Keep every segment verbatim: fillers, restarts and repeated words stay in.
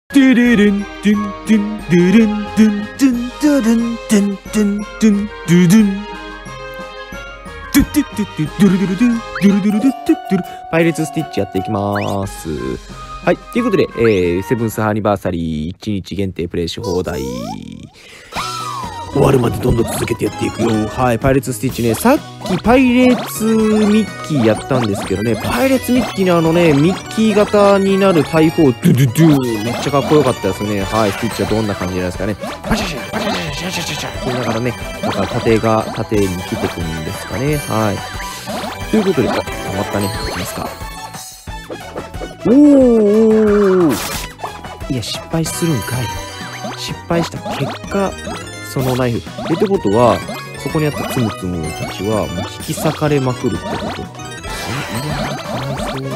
ドゥルルン、ドゥン、ドゥン、ドゥルン、ドゥン、ドゥン、ドゥルン、ドゥン、ドゥン、ドゥン、ドゥドゥン。ドゥドゥドゥドゥドゥルドゥルドゥ、ドゥルドゥルドゥドゥドゥル。パイレーツスティッチやっていきます。はい。ということで、えー、セブンスアニバーサリーいちにち限定プレイし放題。終わるまでどんどん続けてやっていくよ。はい。パイレーツスティッチね、さっきパイレーツミッキーやったんですけどね、パイレーツミッキーのあのね、ミッキー型になる大砲、ドゥドゥドゥめっちゃかっこよかったですね。はい。スティッチはどんな感じなんですかね。パシャシャ、パシャシャ、シャシャシャシャって言いながらね、なんか縦が、縦に切ってくるんですかね。はい。ということで、あ、止まったね。いきますか。おーおーいや、失敗するんかい。失敗した結果、そのナイフ。え、ってことは、そこにあったツムツムたちは、もう引き裂かれまくるってこと。え、いや、かわいそう。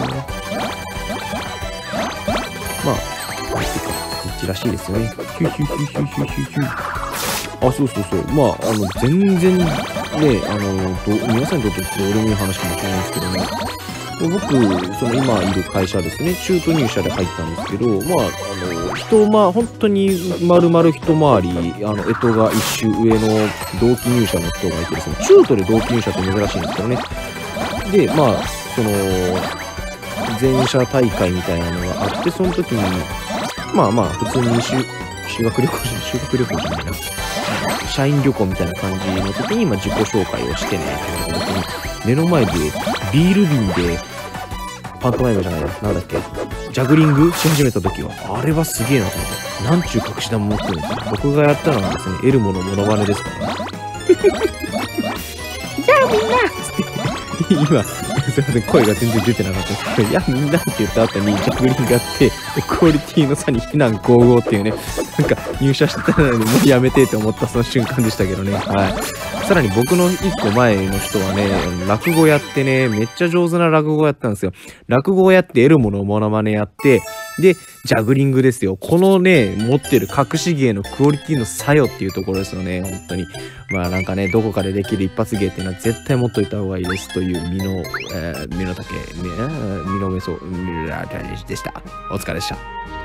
まあ、こうしてか、こっちらしいですよね。ヒュヒュヒュヒュヒュヒュヒュ。あ、そうそうそう。まあ、あの、全然、ね、あの、ど皆さんにとってどうでもいい話かもしれないですけどね。僕、その今いる会社ですね、中途入社で入ったんですけど、まあ、あの、一回、本当に丸々一回り、あの、干支が一周上の同期入社の人がいてですね、中途で同期入社って珍しいんですけどね。で、まあ、その、全社大会みたいなのがあって、その時に、まあまあ、普通に修修学旅行じゃない、修学旅行じゃないな。社員旅行みたいな感じの時に、まあ、自己紹介をしてね、っていう時に、目の前でビール瓶で、パントマイムじゃないな、なんだっけ、ジャグリングし始めた時は、あれはすげえなと思って、なんちゅう隠し玉持ってるんですか。僕がやったのはですね、エルモのモノマネですから。じゃあみんな今、すいません、声が全然出てなかったですけど、いやみんなって言った後にジャグリングがあって、クオリティの差に非難ごうごうっていうね、なんか入社してたのにもうやめてって思ったその瞬間でしたけどね。はい。さらに僕の一個前の人はね、落語やってね、めっちゃ上手な落語やったんですよ。落語やってエルモのモノマネやって、で、ジャグリングですよ。このね、持ってる隠し芸のクオリティの差よっていうところですよね、本当に。まあなんかね、どこかでできる一発芸っていうのは絶対持っといた方がいいですという身の、えー、身の丈、身の目そう、でした。お疲れでした。